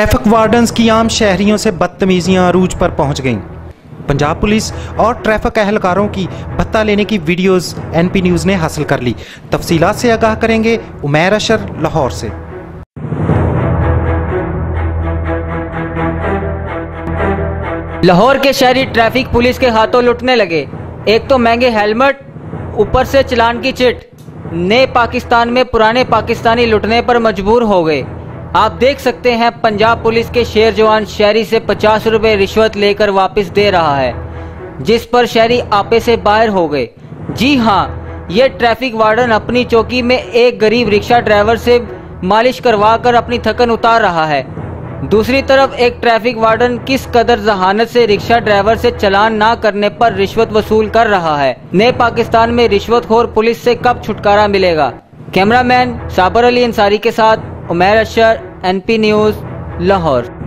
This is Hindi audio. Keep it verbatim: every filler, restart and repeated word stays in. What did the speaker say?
ट्रैफिक वार्डन्स की आम शहरियों से बदतमीजियां अरूज पर पहुंच गईं। पंजाब पुलिस और ट्रैफिक एहलकारों की भत्ता लेने की वीडियोस एनपी न्यूज़ ने हासिल कर ली। तफसीलात से आगाह करेंगे उमैर अशर लाहौर से। लाहौर के शहरी ट्रैफिक पुलिस के हाथों लुटने लगे। एक तो महंगे हेलमेट, ऊपर से चालान की चिट। नए पाकिस्तान में पुराने पाकिस्तानी लुटने पर मजबूर हो गए। आप देख सकते हैं पंजाब पुलिस के शेर जवान शहरी से पचास रुपए रिश्वत लेकर वापस दे रहा है, जिस पर शहरी आपे से बाहर हो गए। जी हाँ, ये ट्रैफिक वार्डन अपनी चौकी में एक गरीब रिक्शा ड्राइवर से मालिश करवा कर अपनी थकन उतार रहा है। दूसरी तरफ एक ट्रैफिक वार्डन किस कदर जहानत से रिक्शा ड्राइवर से चालान ना करने पर रिश्वत वसूल कर रहा है। नए पाकिस्तान में रिश्वतखोर पुलिस से कब छुटकारा मिलेगा? कैमरामैन साबर अली अंसारी के साथ उमैर अशर, एनपी न्यूज़, लाहौर।